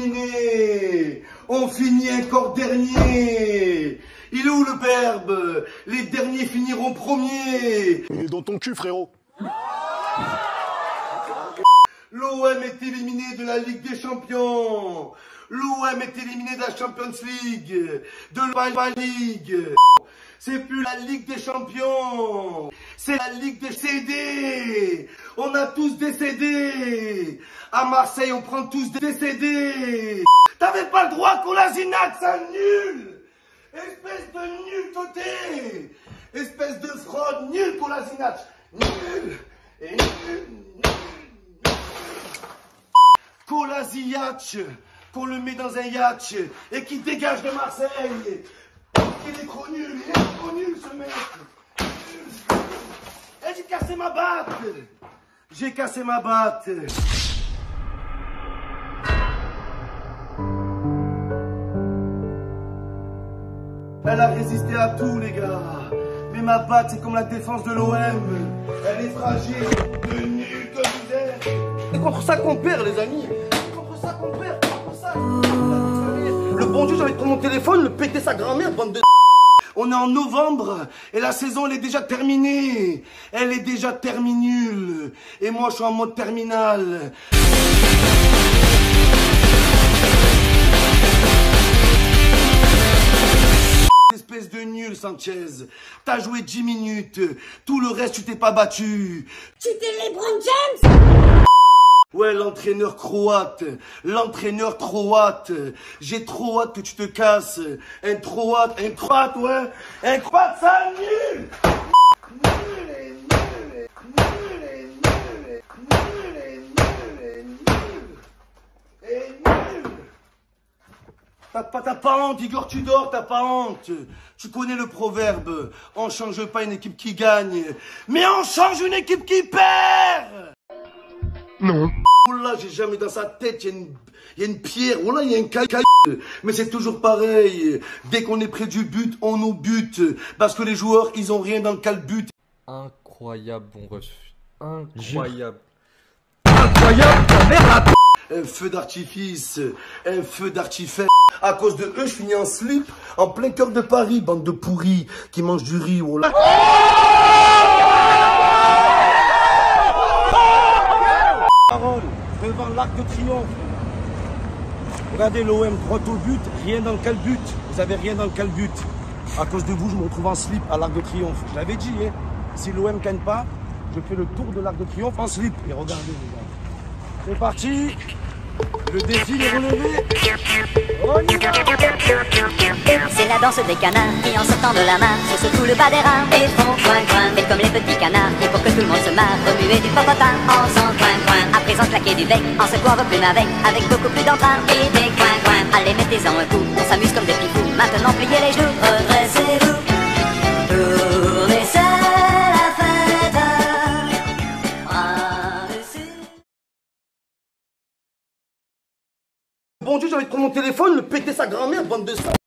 éliminé. On finit encore dernier. Il est où le verbe? Les derniers finiront premiers. Il est dans ton cul, frérot. L'OM est éliminé de la Ligue des Champions. L'OM est éliminé de la Champions League. De la Ligue. C'est plus la Ligue des Champions. C'est la Ligue des CD. On a tous décédé. À Marseille, on prend tous des décédés. T'avais pas le droit Kolasinac, ça nul. Espèce de nul toté. Espèce de fraude, nul Kolasinac. Nul. Et nul. Kolasinac, qu'on le met dans un yacht et qui dégage de Marseille. Il est trop nul ce mec. Et j'ai cassé ma batte. J'ai cassé ma batte. Elle a résisté à tout les gars. Mais ma batte c'est comme la défense de l'OM. Elle est fragile, de nul que vous êtes. C'est contre ça qu'on perd les amis. C'est contre ça qu'on perd, contre ça. Le bon Dieu, j'avais pris mon téléphone, le péter sa grand-mère, bande de... On est en novembre et la saison elle est déjà terminée. Elle est déjà terminule. Et moi je suis en mode terminal. Espèce de nul Sanchez. T'as joué 10 minutes. Tout le reste tu t'es pas battu. Tu t'es LeBron James? Ouais, l'entraîneur croate, j'ai trop hâte que tu te casses. Un croate, ouais. Un croate, ça nul. T'as pas honte, Igor Tudor, t'as pas honte. Tu connais le proverbe, on change pas une équipe qui gagne, mais on change une équipe qui perd. Non. Oh là, j'ai jamais dans sa tête, il y a une pierre, oh là, il y a un caillou. Mais c'est toujours pareil. Dès qu'on est près du but, on nous bute. Parce que les joueurs, ils ont rien dans le calbut. Incroyable bon ref. Incroyable. Incroyable, ta mère la p***. Un feu d'artifice, un feu d'artifice. À cause de eux, je finis en slip, en plein cœur de Paris, bande de pourris qui mangent du riz, oh là. Devant l'Arc de Triomphe. Regardez l'OM droit au but, rien dans le calbut. Vous avez rien dans le calbut. À cause de vous, je me retrouve en slip à l'Arc de Triomphe. Je l'avais dit, hein. Si l'OM ne gagne pas, je fais le tour de l'Arc de Triomphe en slip. Et regardez les gars. C'est parti. Le défi est relevé. C'est la danse des canards qui en sortant de la mare se secouent le bas des reins et font coin coin. Et comme les petits canards et pour que tout le monde se marre, remuer du popotin en faisant coin coin. À présent claquer du bec en secouant vos plumes avec beaucoup plus d'entrain et des coin coin. Allez mettez-en un coup, on s'amuse comme des petits fous. Maintenant pliez les genoux, redressez-vous. Tournez c'est la fête. Bon Dieu, j'avais pris mon téléphone, le péter sa grand-mère, bande de sang.